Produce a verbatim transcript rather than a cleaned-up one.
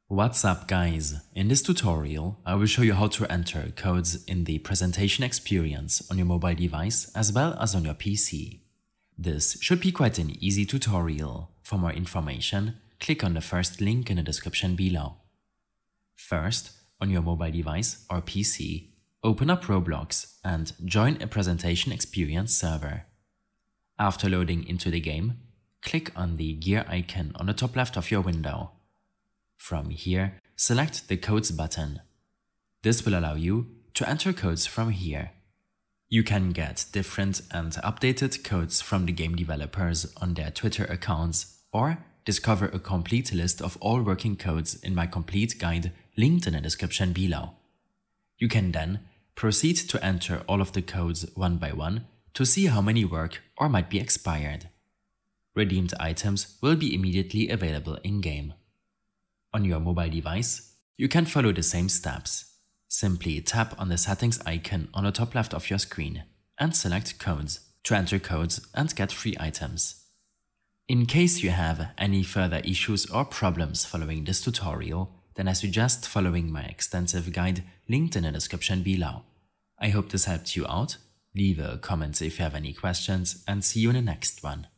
What's up guys, in this tutorial I will show you how to enter codes in the presentation experience on your mobile device as well as on your P C. This should be quite an easy tutorial. For more information, click on the first link in the description below. First, on your mobile device or P C, open up Roblox and join a presentation experience server. After loading into the game, click on the gear icon on the top left of your window. From here, select the Codes button. This will allow you to enter codes from here. You can get different and updated codes from the game developers on their Twitter accounts or discover a complete list of all working codes in my complete guide linked in the description below. You can then proceed to enter all of the codes one by one to see how many work or might be expired. Redeemed items will be immediately available in-game. On your mobile device, you can follow the same steps. Simply tap on the settings icon on the top left of your screen and select Codes to enter codes and get free items. In case you have any further issues or problems following this tutorial, then I suggest following my extensive guide linked in the description below. I hope this helped you out. Leave a comment if you have any questions and see you in the next one.